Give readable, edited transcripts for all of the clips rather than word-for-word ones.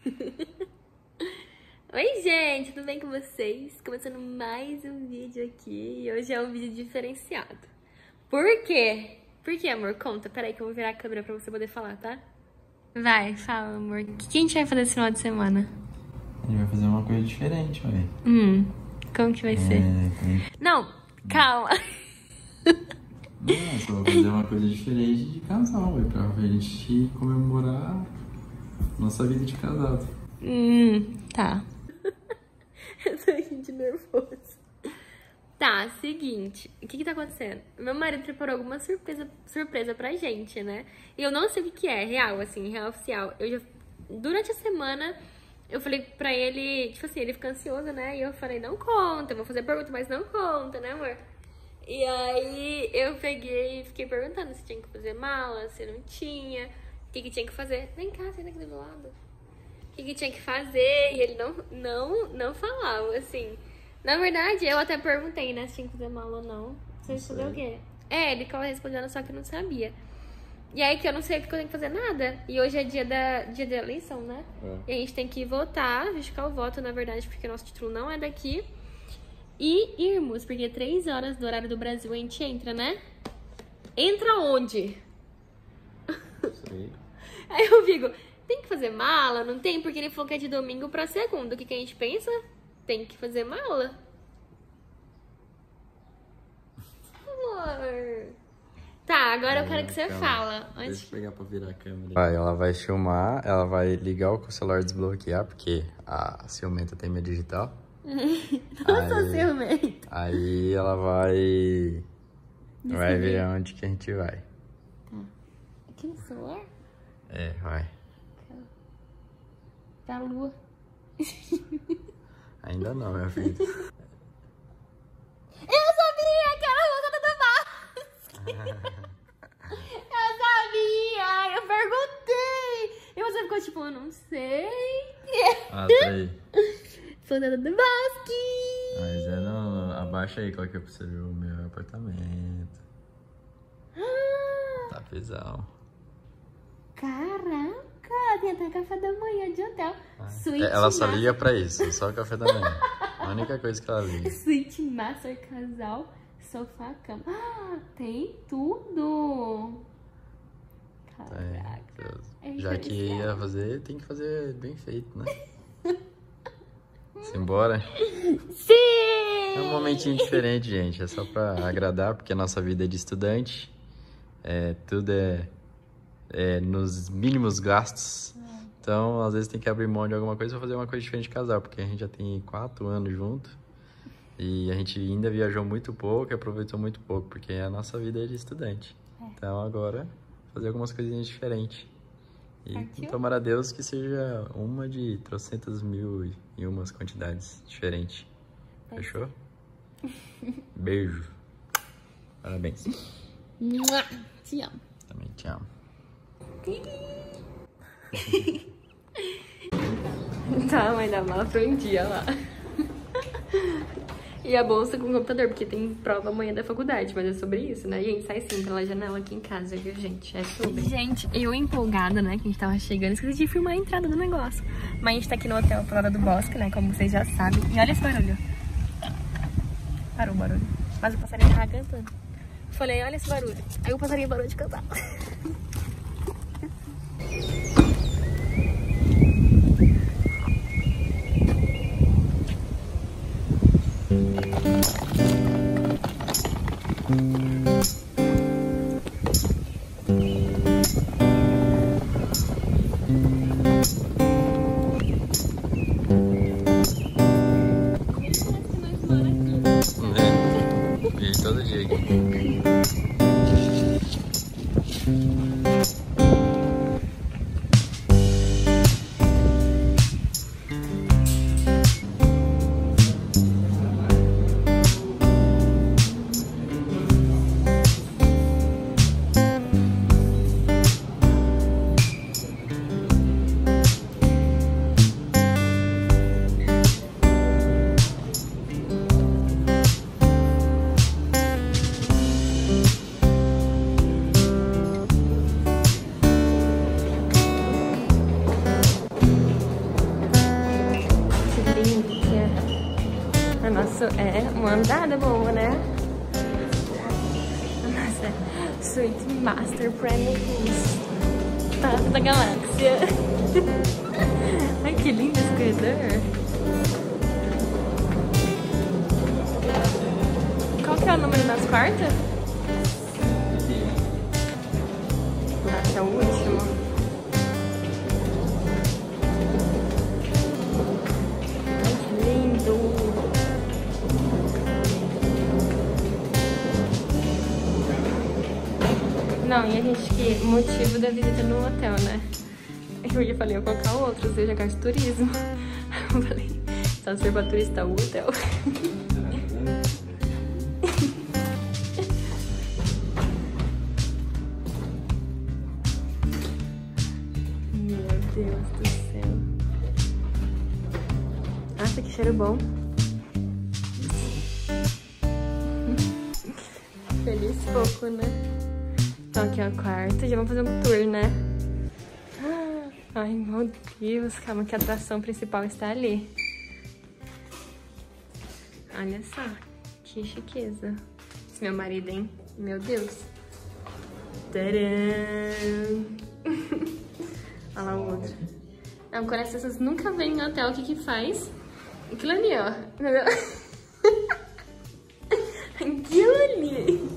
Oi, gente, tudo bem com vocês? Começando mais um vídeo aqui e hoje é um vídeo diferenciado. Por quê? Por quê, amor? Conta, peraí que eu vou virar a câmera pra você poder falar, tá? Vai, fala, amor. O que a gente vai fazer esse final de semana? A gente vai fazer uma coisa diferente, ué. Como que vai ser? Não, calma. Não, só vou fazer uma coisa diferente de casal, ué, pra gente comemorar nossa vida de casado. Tá. Eu tô aqui de nervoso. Tá, seguinte. O que tá acontecendo? Meu marido preparou alguma surpresa pra gente, né? E eu não sei o que é, real, assim, real oficial. Durante a semana, eu falei pra ele, tipo assim, ele fica ansioso, né? E eu falei, não conta, eu vou fazer pergunta, mas não conta, né, amor? E aí, eu peguei e fiquei perguntando se tinha que fazer mala, se não tinha, o que tinha que fazer. Vem cá, senta aqui do meu lado. O que tinha que fazer, e ele não falava, assim. Na verdade, eu até perguntei, né, se tinha que fazer mala ou não. Você fazer o quê? Ele ficava respondendo, só que não sabia. E aí que eu não sei o que eu tenho que fazer nada. E hoje é dia da eleição, né? E a gente tem que votar, justificar o voto, na verdade, porque nosso título não é daqui. E irmos, porque 3 horas do horário do Brasil a gente entra, né? Entra onde? Sei. Aí eu fico... Tem que fazer mala? Não tem? Porque ele falou que é de domingo pra segunda. O que a gente pensa? Tem que fazer mala. Amor. Tá, agora eu quero que você fala. Deixa eu pegar pra virar a câmera. Ela vai filmar, ela vai ligar o celular e desbloquear, porque a ciumenta tem minha digital. Não sou ciumenta. Aí ela vai ver aonde que a gente vai. Tá. Aqui no celular? Vai. Pra lua. Ainda não, minha filha. Eu sabia que era a música do Basque. Eu sabia. Eu perguntei. E você ficou tipo, eu não sei. Peraí. Fodendo do Basque. Mas não. Abaixa aí, qual que é pra você ver o meu apartamento. Tá pesado. Caraca, tem até café da manhã de hotel. Ela só liga pra isso, só o café da manhã. A única coisa que ela liga. Suíte master casal, sofá, cama. Tem tudo. Caraca. Já que ia fazer, tem que fazer bem feito, né? Simbora? Sim! É um momentinho diferente, gente. É só pra agradar, porque a nossa vida é de estudante. Tudo é nos mínimos gastos. Então, às vezes tem que abrir mão de alguma coisa pra fazer uma coisa diferente de casal, porque a gente já tem 4 anos junto e a gente ainda viajou muito pouco e aproveitou muito pouco, porque a nossa vida é de estudante. Então, agora, fazer algumas coisinhas diferentes. E tomar a Deus que seja uma de trocentas mil e umas quantidades diferentes. Fechou? Beijo. Parabéns. Te amo. Também te amo. Tá, mãe da mala foi um dia lá. E a bolsa com o computador, porque tem prova amanhã da faculdade, mas é sobre isso, né? E a gente sai sim pela janela aqui em casa, viu, gente? É sobre. Gente, eu empolgada, né, que a gente tava chegando, esqueci de filmar a entrada do negócio. Mas a gente tá aqui no hotel Prada do Bosque, né, como vocês já sabem. E olha esse barulho. Parou o barulho. Mas o passarinho tava cantando. Falei, olha esse barulho. Aí o passarinho parou de cantar. E todo dia aqui. Nossa, é uma andada boa, né? Nossa, Suite Master Premium Plus. Taça da Galáxia. Ai, que lindo esse corredor. Qual que é o número das quartas? Nossa, é o último. Não, e a gente que motivo da visita no hotel, né? Eu falei, eu vou colocar outro, seja gasto turismo. Eu falei, só ser pra turista o hotel. Meu Deus do céu. Nossa, que cheiro bom. Feliz pouco, né? Então aqui é o quarto, já vamos fazer um tour, né? Ai, meu Deus, calma que a atração principal está ali. Olha só, que chiqueza. Esse meu marido, hein? Meu Deus. Tcharam! Olha lá o outro. Não, quando as pessoas nunca vêm em hotel, o que que faz? Aquilo ali, ó. Entendeu? Aquilo ali.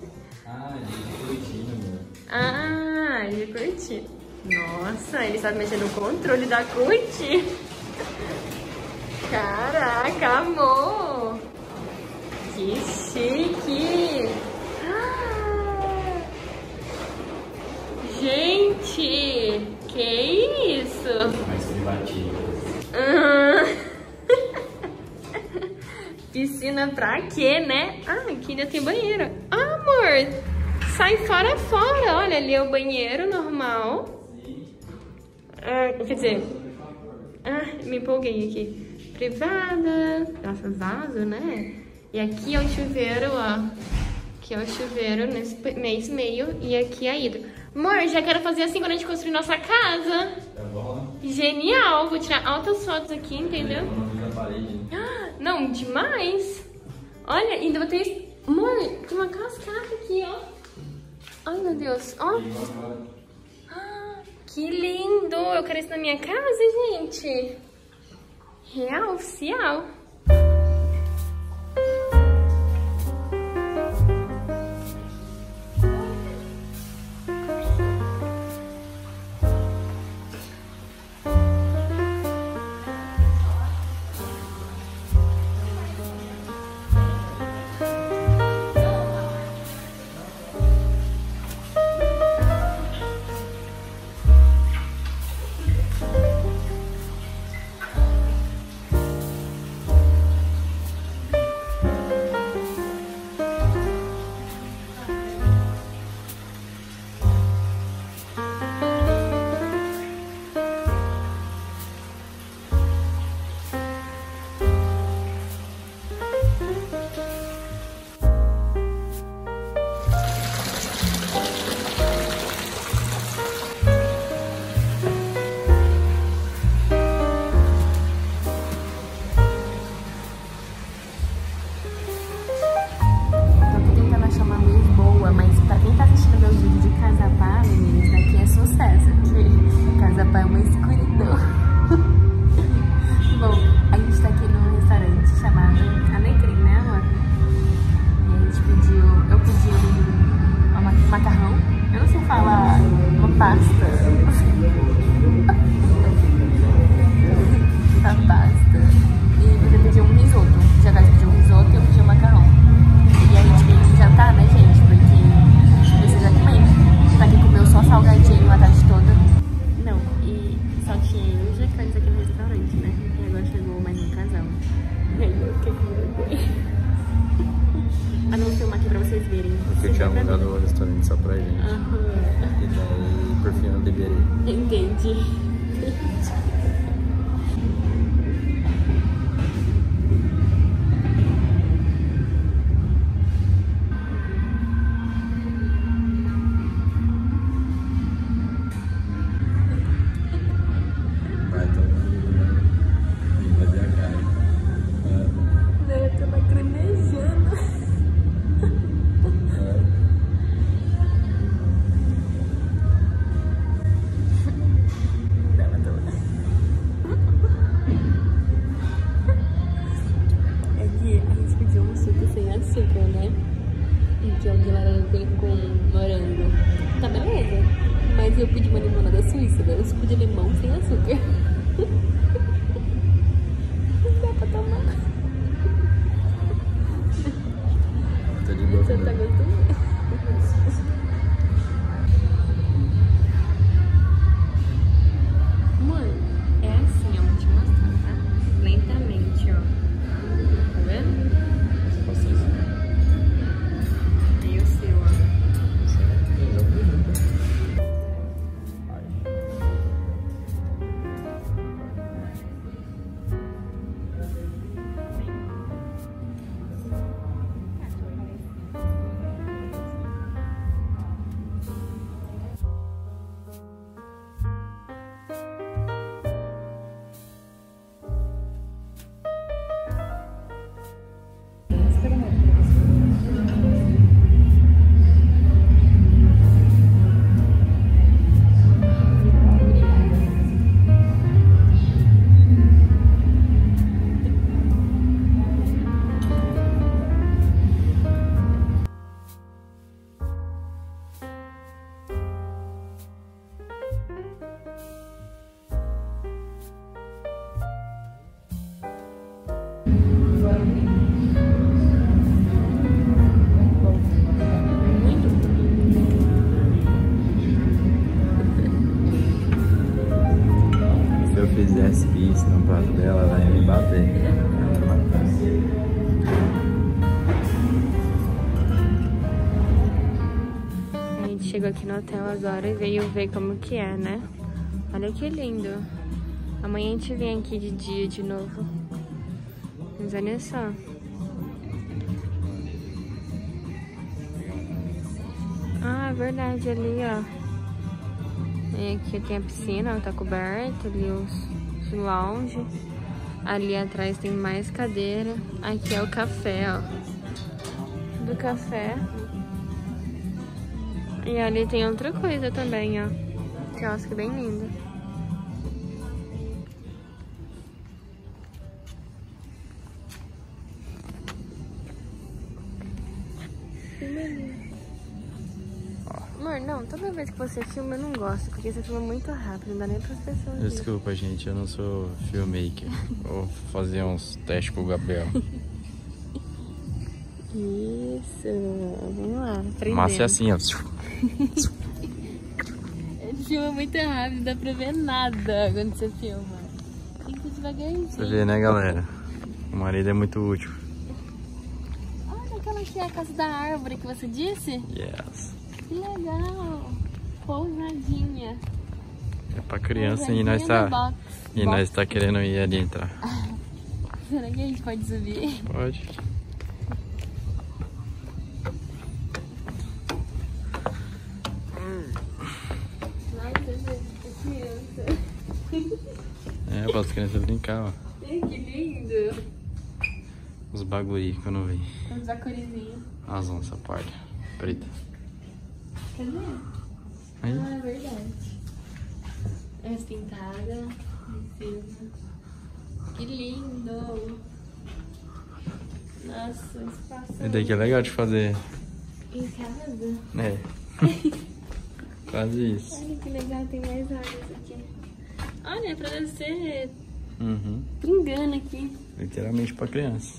Ah, ele curte. Nossa, ele sabe mexer no controle da curte. Caraca, amor. Que chique. Ah, gente, que isso? Mais privativo. Piscina pra quê, né? Ah, aqui ainda tem banheiro. Ah, amor. Sai fora, olha, ali é o banheiro normal. Ah, quer dizer, me empolguei aqui. Privada, nossa, vaso, né? E aqui é o chuveiro, ó. Aqui é o chuveiro nesse mês meio e aqui é a hidro. Amor, já quero fazer assim quando a gente construir nossa casa. Tá bom, né? Genial, vou tirar altas fotos aqui, entendeu? Não, demais. Olha, ainda vou ter... Amor, tem uma cascata aqui, ó. Ai, meu Deus. Ó. Que lindo. Eu quero isso na minha casa, gente. Real, oficial. Eu tinha alugado o restaurante só pra gente. E daí, por fim, eu liberei. Entendi. Vai, um suco de limão sem açúcar. Não dá pra tomar. Tá de boa. Você tá gostando? Mano, é assim, ó, vou te mostrar, tá? Lentamente, ó. Tá vendo? Aí o seu, ó. Se eu fizesse isso no prato dela, ela ia me bater. A gente chegou aqui no hotel agora e veio ver como que é, né? Olha que lindo. Amanhã a gente vem aqui de dia de novo. Mas olha só. Ah, é verdade, ali, ó. E aqui tem a piscina, tá coberta, ali os lounge. Ali atrás tem mais cadeira. Aqui é o café, ó. Do café. E ali tem outra coisa também, ó. Quiosque bem lindo. Amor, não, toda vez que você filma eu não gosto, porque você filma muito rápido, não dá nem para as pessoas verem. Desculpa, gente, eu não sou filmmaker. Vou fazer uns testes com o Gabriel. Isso, vamos lá, aprendendo. Massa é assim, ó. Ele filma muito rápido, não dá pra ver nada quando você filma. Tem que ir devagarzinho. Você vê, né, galera? O marido é muito útil. Olha aquela aqui, a casa da árvore que você disse? Yes. Que legal. Pousadinha. É pra criança e nós tá... E nós tá querendo ir ali entrar. Será que a gente pode subir? Pode. É, para as crianças brincar, ó. Ai, que lindo. Os bagulho que eu não vi. Vamos usar corizinha. As onças parda, preta. Cadê? Aí. Ah, é verdade. Essa pintada. Que lindo. Nossa, espaço. E daí que é legal de fazer. Em casa? É. Quase isso. Olha que legal, tem mais áreas aqui. Olha, pra você Uhum. pingando aqui. Literalmente pra criança.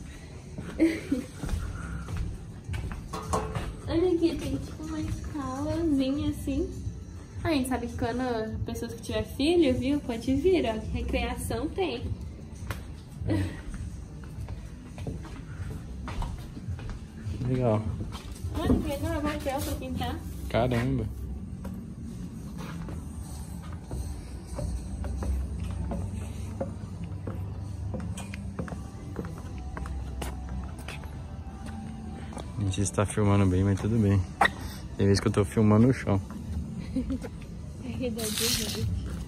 Olha aqui, tem tipo uma escalazinha assim. A gente sabe que quando pessoas que tiver filho, viu, pode vir, ó. Recreação tem. Legal. Olha que legal, vai papel pra pintar. Caramba. A gente está filmando bem, mas tudo bem. Tem vezes que eu tô filmando no chão. É redondinho.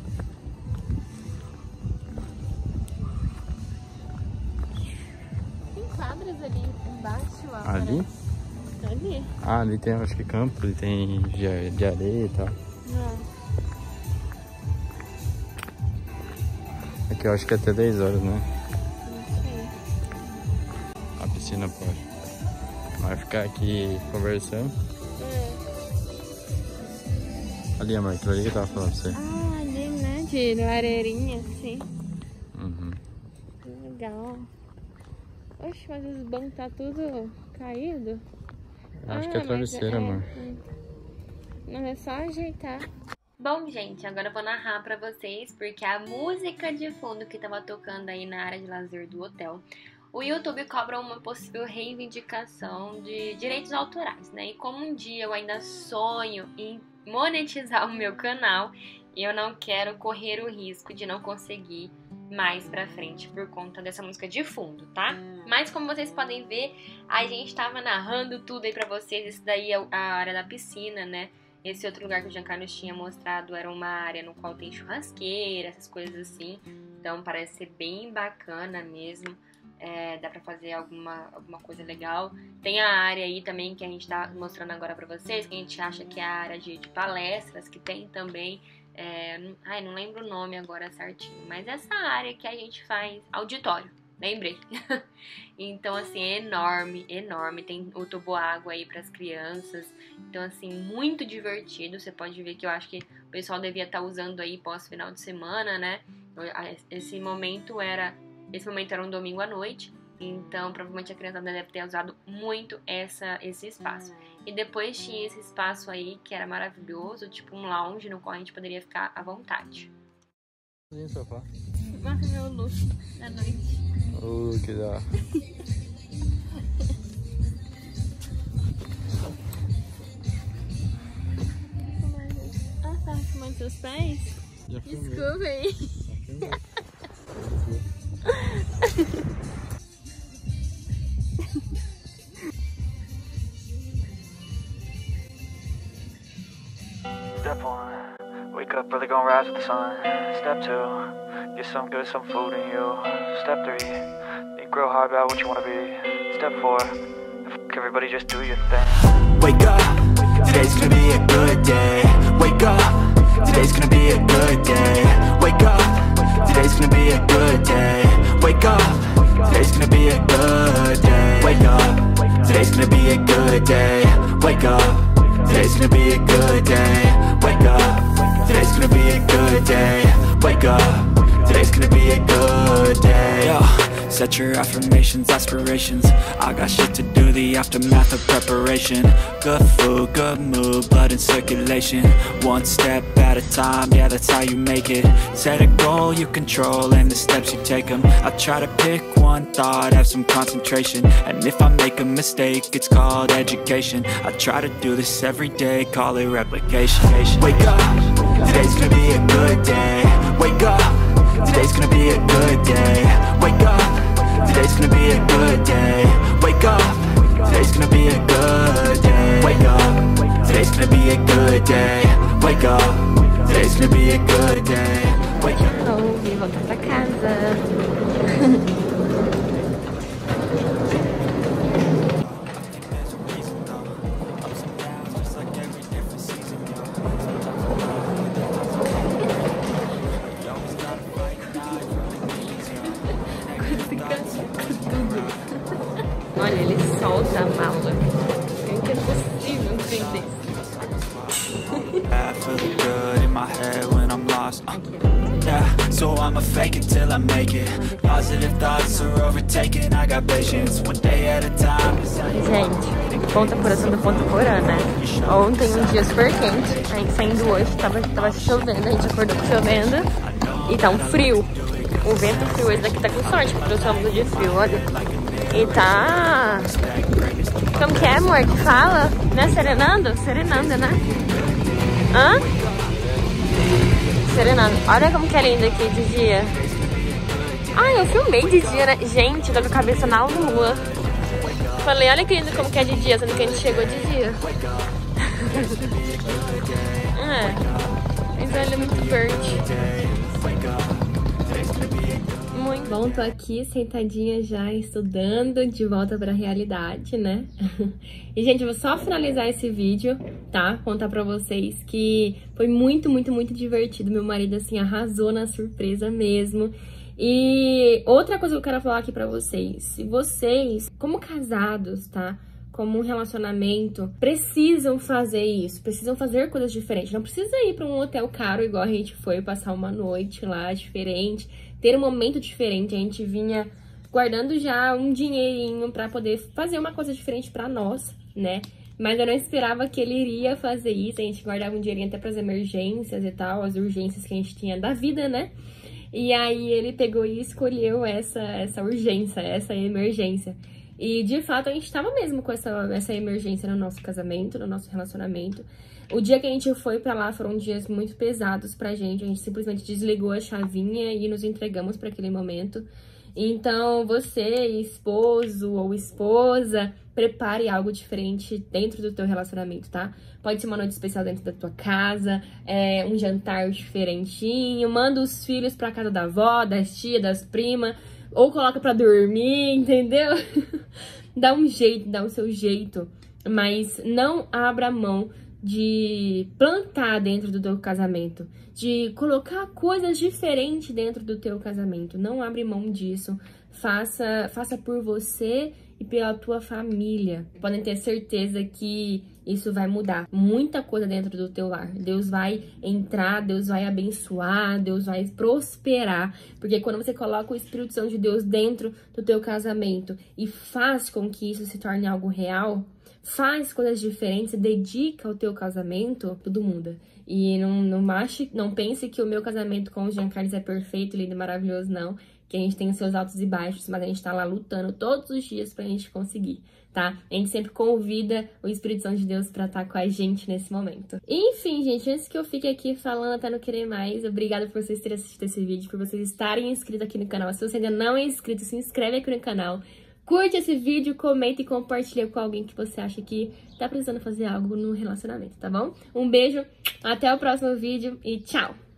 Tem quadras ali embaixo, ó. Ali? Ali. Ah, ali tem, acho que campo, ali tem de areia e tal. Não. Aqui eu acho que é até 10 horas, né? Não sei. A piscina pode. Vai ficar aqui conversando. É. Ali, amor, aquilo ali que eu tava falando pra você. Ah, ali. De areirinha, assim. Uhum. Legal. Oxe, mas os bancos tá tudo caído. Acho que é travesseiro, amor. Não é só ajeitar. Bom, gente, agora eu vou narrar pra vocês, porque a música de fundo que tava tocando aí na área de lazer do hotel, o YouTube cobra uma possível reivindicação de direitos autorais, né? E como um dia eu ainda sonho em monetizar o meu canal, eu não quero correr o risco de não conseguir mais pra frente por conta dessa música de fundo, tá? Mas como vocês podem ver, a gente tava narrando tudo aí pra vocês. Esse daí é a área da piscina, né? Esse outro lugar que o Giancarlo tinha mostrado era uma área no qual tem churrasqueira, essas coisas assim. Então parece ser bem bacana mesmo. Dá pra fazer alguma coisa legal. Tem a área aí também que a gente tá mostrando agora pra vocês, que a gente acha que é a área de palestras, que tem também. Não lembro o nome agora certinho, mas essa área que a gente faz auditório. Lembrei. Então, assim, é enorme, enorme. Tem o toboágua aí pras crianças. Então, assim, muito divertido. Você pode ver que eu acho que o pessoal devia estar usando aí pós-final de semana, né? Esse momento era um domingo à noite. Então, provavelmente a criança deve ter usado muito esse espaço. E depois tinha esse espaço aí que era maravilhoso, tipo um lounge no qual a gente poderia ficar à vontade. Sofá. Marca meu look da noite. Que dá. Tá arrumando seus pés? Desculpa aí. Step 1, wake up early, gonna rise with the sun. Step 2, get some good, some food in you. Step 3, think real hard about what you wanna be. Step 4, everybody just do your thing. Wake up, today's gonna be a good day. Wake up, today's gonna be a good day. Wake up, today's gonna be a good day. Wake up, today's gonna be a good day. Wake up, today's gonna be a good day. Wake up. Today's gonna be a good day. Wake up. Today's gonna be a good day. Wake up. Today's gonna be a good day. Yo, set your affirmations, aspirations. I got shit to do, the aftermath of preparation. Good food, good mood, blood in circulation. One step at a time, yeah, that's how you make it. Set a goal you control and the steps you take them. I try to pick one thought, have some concentration. And if I make a mistake, it's called education. I try to do this every day, call it replication. Wake up, today's gonna be a good day. Wake up, today's gonna be a good day. Wake up, today's gonna be a good day. Wake up, today's gonna be a good day. Wake up, today's gonna be a good day. Wake up, today's gonna be a good day. Wake up. Vou voltar pra casa. Olha, ele solta a mala. É impossível entender isso. Yeah, so I'ma fake it till I make it. Positive thoughts are overtaken. I got patience, one day at a time. Gente, ponta apuração do ponta porã, né? Ontem um dia super quente, a gente saindo hoje, tava chovendo, a gente acordou chovendo e tá um frio. O vento frio, esse daqui tá com sorte, porque trouxe uma blusa de frio, olha. E tá... Como que é, amor? Que fala? Né? Serenando? Serenando, né? Hã? Serenando. Olha como que é lindo aqui de dia. Ah, eu filmei de dia, né? Gente, eu tô com a cabeça na lua. Falei, olha que lindo como que é de dia, sendo que a gente chegou de dia. Mas olha, muito verde. Muito bom, tô aqui sentadinha já, estudando, de volta pra realidade, né? E, gente, eu vou só finalizar esse vídeo, tá? Contar pra vocês que foi muito, muito, muito divertido. Meu marido, assim, arrasou na surpresa mesmo. E outra coisa que eu quero falar aqui pra vocês. Se vocês, como casados, tá? como um relacionamento, precisam fazer isso, precisam fazer coisas diferentes. Não precisa ir pra um hotel caro igual a gente foi, passar uma noite lá diferente, ter um momento diferente. A gente vinha guardando já um dinheirinho pra poder fazer uma coisa diferente pra nós, né? Mas eu não esperava que ele iria fazer isso. A gente guardava um dinheirinho até pras emergências e tal, as urgências que a gente tinha da vida, né? E aí ele pegou e escolheu essa urgência, essa emergência. E de fato a gente tava mesmo com essa emergência no nosso casamento, no nosso relacionamento. O dia que a gente foi pra lá foram dias muito pesados pra gente. A gente simplesmente desligou a chavinha e nos entregamos pra aquele momento. Então, você, esposo ou esposa, prepare algo diferente dentro do teu relacionamento, tá? Pode ser uma noite especial dentro da tua casa, um jantar diferentinho, manda os filhos pra casa da avó, das tias, das primas, ou coloca pra dormir, entendeu? Dá um jeito, dá o seu jeito, mas não abra mão de plantar dentro do teu casamento, de colocar coisas diferentes dentro do teu casamento. Não abre mão disso. Faça por você e pela tua família. Podem ter certeza que isso vai mudar muita coisa dentro do teu lar. Deus vai entrar, Deus vai abençoar, Deus vai prosperar. Porque quando você coloca o Espírito Santo de Deus dentro do teu casamento e faz com que isso se torne algo real, faz coisas diferentes, se dedica ao teu casamento, tudo muda. E não pense que o meu casamento com o Jean Carlos é perfeito, lindo e maravilhoso, não. Que a gente tem os seus altos e baixos, mas a gente tá lá lutando todos os dias pra gente conseguir, tá? A gente sempre convida o Espírito Santo de Deus pra estar com a gente nesse momento. Enfim, gente, antes que eu fique aqui falando até não querer mais, obrigada por vocês terem assistido esse vídeo, por vocês estarem inscritos aqui no canal. Se você ainda não é inscrito, se inscreve aqui no canal. Curte esse vídeo, comenta e compartilha com alguém que você acha que tá precisando fazer algo no relacionamento, tá bom? Um beijo, até o próximo vídeo e tchau!